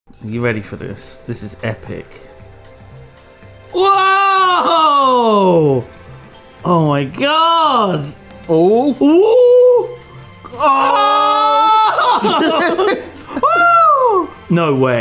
Are you ready for this? This is epic. Whoa! Oh my god! Oh! Ooh! Oh! No way.